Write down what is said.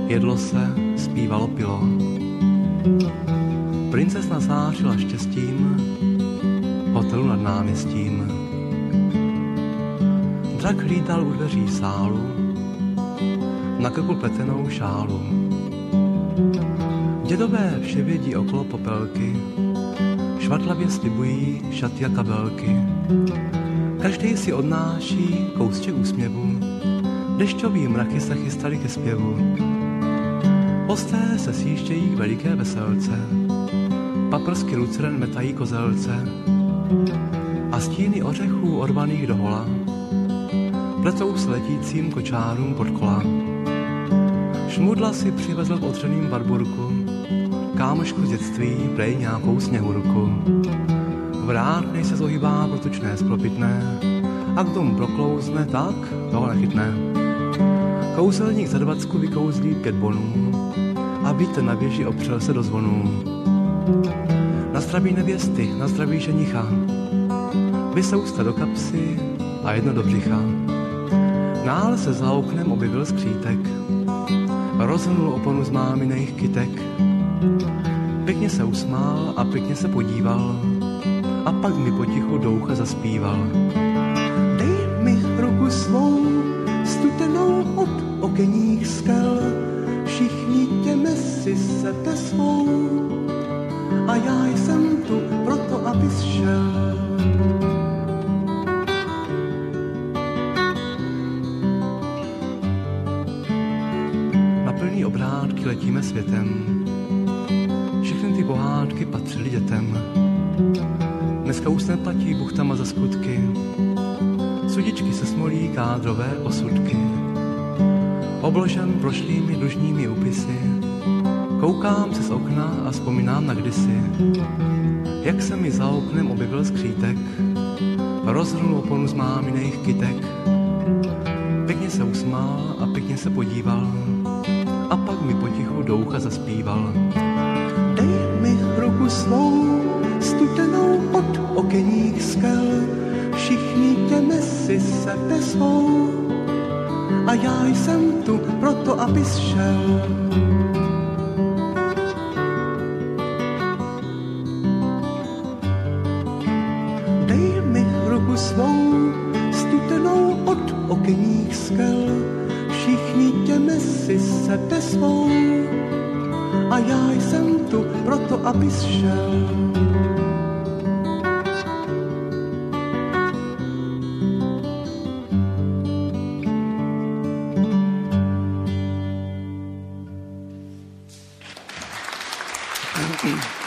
jedlo se, zpívalo, pilo. Princezna zářila štěstím, hotelu nad náměstím. Drak hlídal u dveří sálu, na krku pletenou šálu. Dědové vše vědí okolo popelky, švatlavě slibují šaty a kabelky. Každý si odnáší kousček úsměvu, dešťový mraky se chystali ke zpěvu. Hosté se sjíždějí k veliké veselce, paprsky luceren metají kozelce a stíny ořechů orvaných dohola pletou s letícím kočárům pod kola. Šmudla si přivezl v otřeným Warburgu kámošku z dětství, prej nějakou sněhurku. Vrátnej se zohybá protučné sklopitné a k domu proklouzne, tak toho nechytne. Kouzelník za 20 vykouzlí 5 bonů a vítr na věži opřel se do zvonů. Na zdraví nevěsty, na zdraví ženicha, vysousta do kapsy a jedno do břicha. Náhle se za oknem objevil skřítek, rozhrnul oponu z máminých kytek. Pěkně se usmál a pěkně se podíval a pak mi potichu do ucha zaspíval. Dej mi ruku svou, studenou od okenních skal, všichni těme si sete svou a já jsem tu proto, abys šel. Na plný obrátky letíme světem, všechny ty pohádky patřily dětem. Dneska už neplatí buchtama za skutky, sudičky se smolí kádrové osudky. Obložen prošlými dlužními úpisy, koukám se z okna a vzpomínám na kdysi, jak se mi za oknem objevil skřítek, rozhrnul oponu z máminých kytek. Pěkně se usmál a pěkně se podíval a pak mi potichu do ucha zaspíval. Dej mi ruku svou, studenou od okenních skal, všichni těme si sete svou a já jsem tu proto, abys šel. Dej mi ruku svou, studenou od okenních skal, všichni těme si sete svou a já jsem tu proto, abys šel. Thank you.